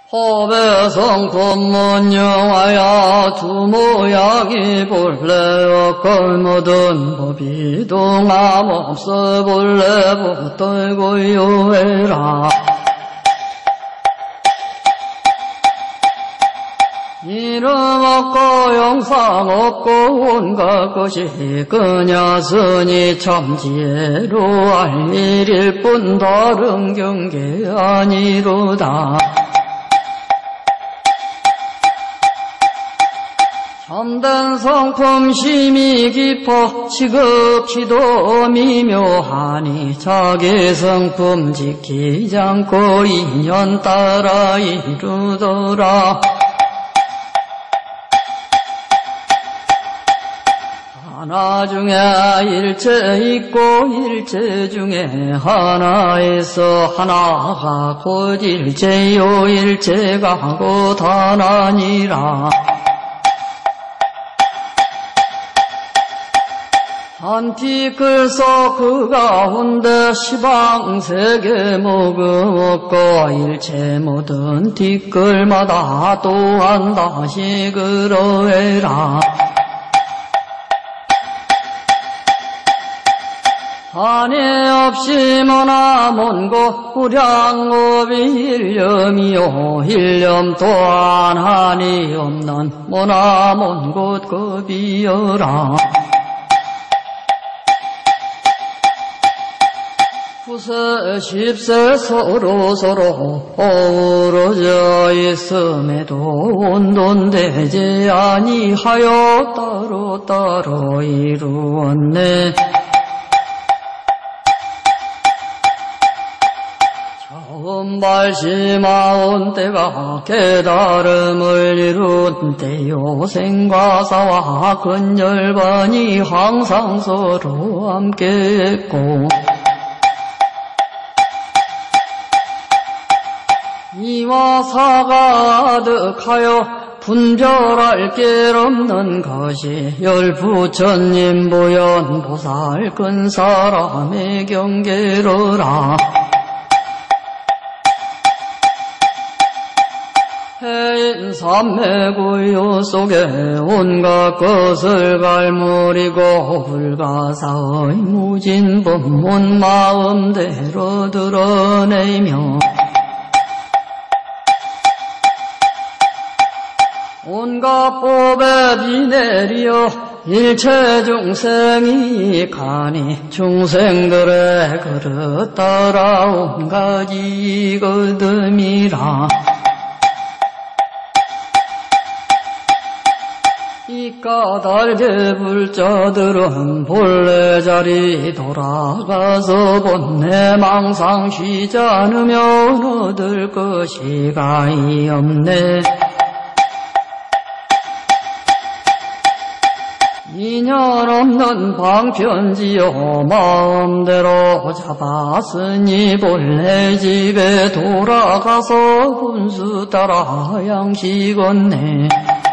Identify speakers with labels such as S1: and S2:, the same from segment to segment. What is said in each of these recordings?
S1: 호배성품 문영하야 두모약이 본래 걸모든 법이 동함없어 본래 붙들고 요해라. 이름 없고 영상 없고 온갖 것이 그냐스니 참지혜로 알 일일 뿐 다른 경계 아니로다. 참된 성품 심이 깊어 지극히도 미묘하니 자기 성품 지키지 않고 인연 따라 이루더라. 하나 중에 일체 있고 일체 중에 하나 있어 하나가 곧 일체요 일체가 곧 하나니라. 한티끌 써 그 가운데 시방세계 모금없고 일체 모든 티끌마다 또한 다시 그러해라. 한이 없이 머나먼 곳 우량업이 일념이요 일념 또한 한이 없는 머나먼 곳 급이여라. 구세 십세 서로 어우러져 있음에도 혼돈되지 아니하여 따로 이루었네. 처음 발심하온 때가 깨달음을 이룬 때요 생과사와 근열반이 항상 서로 함께했고 이와 사가 아득하여 분별할 길 없는 것이 열부천님 보살 큰 사람의 경계로라. 해인 삼매구요 속에 온갖 것을 갈무리고 불가사의 무진 법문 마음대로 드러내며 온갖 법에 비 내리어 일체 중생이 가니 중생들의 그릇 따라 온갖 이거듬이라. 이 까닭에 불자들은 본래 자리 돌아가서 본래 망상 쉬지 않으면 얻을 것이 가히 없네. 인연 없는 방편지요 마음대로 잡았으니 본래 집에 돌아가서 분수 따라 양식 얻네.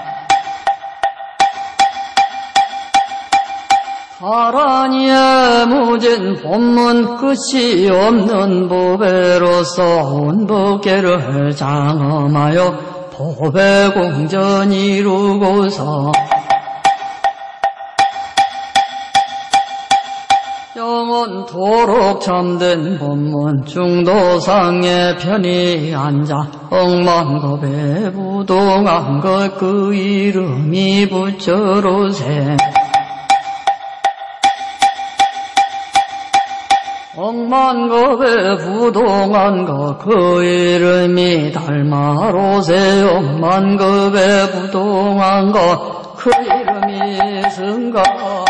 S1: 가라니의 무진 법문 끝이 없는 보배로서 온 법계를 장엄하여 법의 공전 이루고서 영원토록 참된 법문 중도상에 편히 앉아 억만겁에 부동한 것 그 이름이 부처로세. 억만겁에 부동한 것 그 이름이 달마로세. 억만겁에 부동한 것 그 이름이 승가